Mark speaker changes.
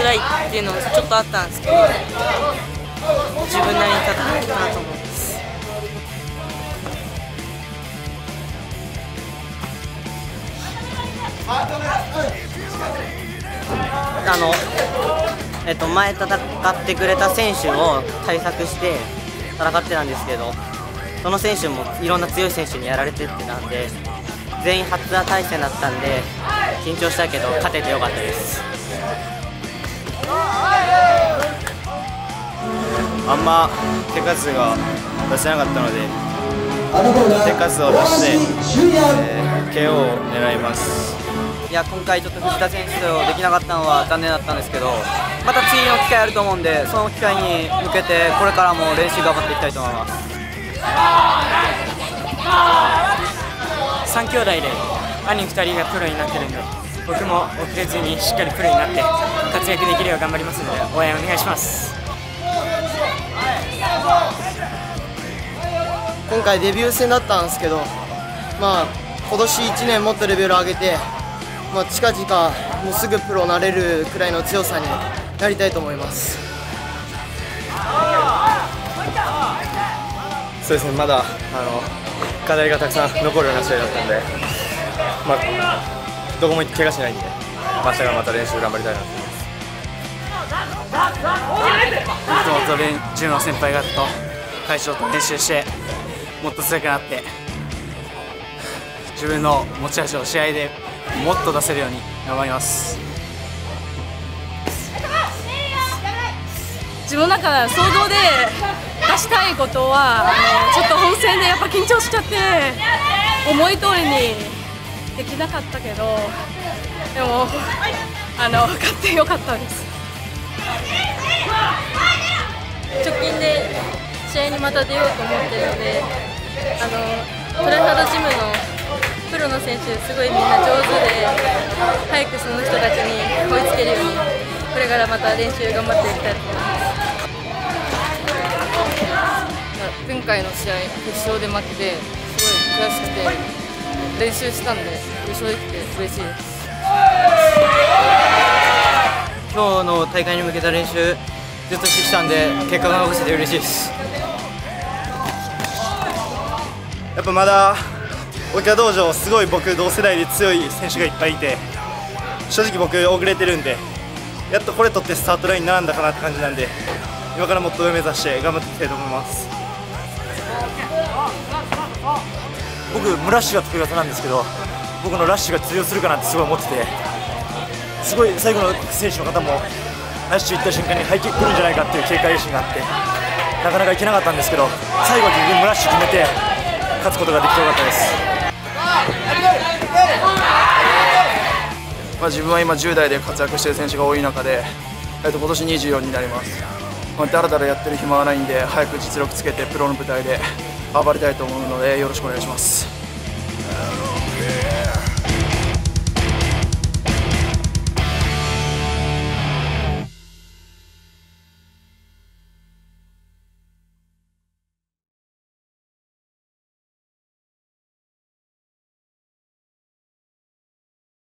Speaker 1: 辛いっていうのもちょっとあったんですけど、自分なりに戦ったかなと思います。前戦ってくれた選手を対策して戦ってたんですけど、その選手もいろんな強い選手にやられてってたんで、全員初打対戦だったんで緊張したけど勝ててよかったです。
Speaker 2: あんま手数が出せなかったので、手数を出して、KO を狙います。
Speaker 3: いや、今回ちょっと藤田選手とできなかったのは残念だったんですけど、また次の機会あると思うんで、その機会に向けてこれからも練習頑張っていきたいと思います。
Speaker 4: 3兄弟で兄2人がプロになってるんで、僕も遅れずにしっかりプロになって活躍できるよう頑張りますので応援お願いします。
Speaker 5: 今回デビュー戦だったんですけど、今年1年もっとレベル上げて、近々もうすぐプロになれるくらいの強さになりたいと思います。
Speaker 2: そうですね、まだ課題がたくさん残るような試合だったんで、どこも怪我しないんで、明日からまた練習頑張りたいなと思います。
Speaker 4: もっと10の先輩方と会長と練習して、もっと強くなって、自分の持ち味を試合でもっと出せるように頑張ります。
Speaker 6: 自分の中で想像で出したいことはちょっと本戦でやっぱ緊張しちゃって思い通りにできなかったけど、でも勝ってよかったです。
Speaker 1: 直近で試合にまた出ようと思ってるので、トライハードジムのプロの選手すごいみんな上手で、早くその人たちに追いつけるようにこれからまた練習頑張っていきたいと思います。
Speaker 7: 前回の試合決勝で負けてすごい悔しくて練習したんで優勝できて嬉しいです。
Speaker 3: 今日の大会に向けた練習ずっとしてきたんで、結果が残せて嬉しいです。
Speaker 2: やっぱまだ沖縄道場すごい僕同世代で強い選手がいっぱいいて、正直僕遅れてるんで、やっとこれ取ってスタートラインに並んだかなって感じなんで、今からもっと上目指して頑張っていきたいと思います。
Speaker 8: 僕ムラッシュが得意技なんですけど、僕のラッシュが通用するかなってすごい思ってて、すごい最後の選手の方もラッシュ行った瞬間にハイキック来るんじゃないかっていう警戒心があって、なかなかいけなかったんですけど、最後は自分ムラッシュ決めて勝つことができてよかったです。
Speaker 9: 自分は今10代で活躍している選手が多い中で、今年24になります。だらだらやってる暇はないんで、早く実力つけてプロの舞台で頑張りたいと思うのでよろしくお願いします。